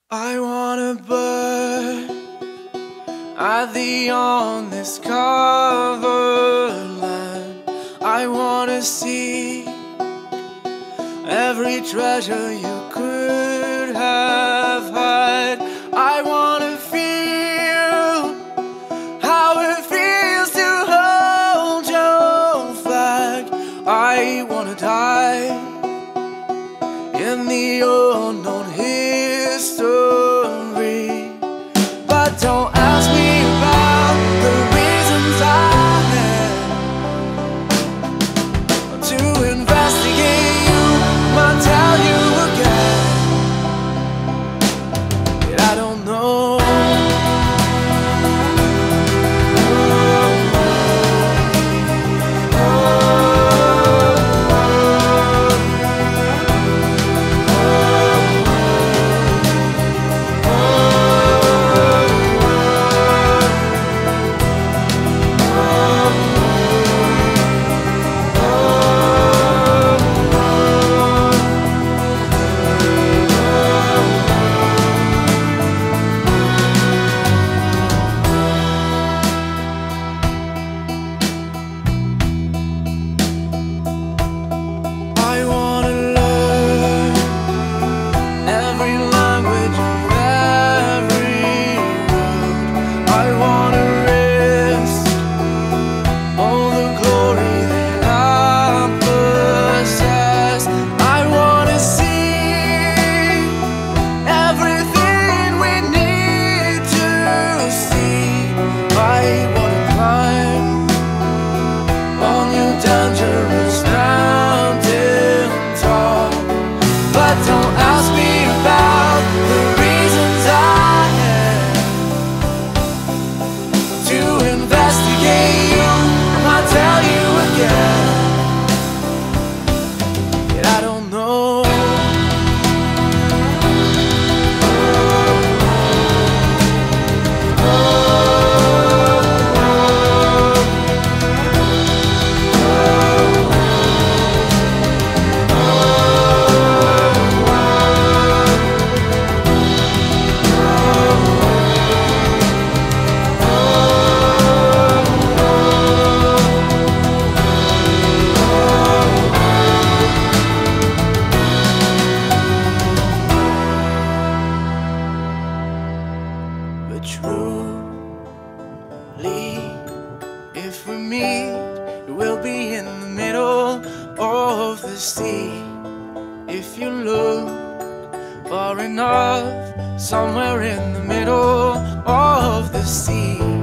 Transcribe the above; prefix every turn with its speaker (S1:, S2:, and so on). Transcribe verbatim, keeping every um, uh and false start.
S1: I wanna burn at the on this covered land. I wanna see every treasure you could have had. I wanna feel how it feels to hold your flag. I wanna die in the unknown history. But don't ask me about the reasons I had to investigate you. I'll tell you again, I don't know. Somewhere in the middle of the sea.